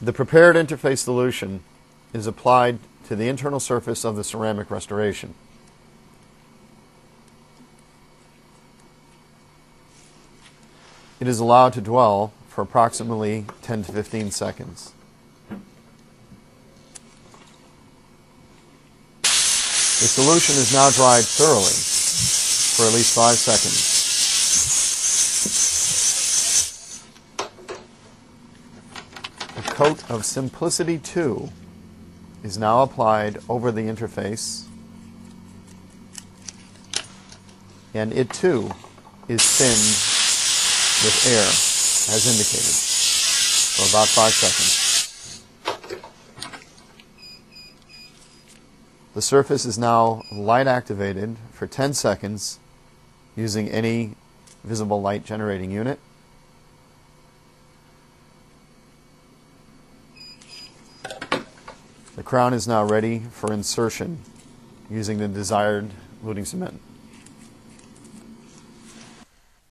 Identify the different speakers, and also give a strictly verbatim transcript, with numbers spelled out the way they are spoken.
Speaker 1: The prepared interface solution is applied to the internal surface of the ceramic restoration. It is allowed to dwell for approximately ten to fifteen seconds. The solution is now dried thoroughly for at least five seconds. A coat of Simplicity two is now applied over the interface, and it too is thinned with air, as indicated, for about five seconds. The surface is now light activated for ten seconds using any visible light generating unit. The crown is now ready for insertion using the desired luting cement.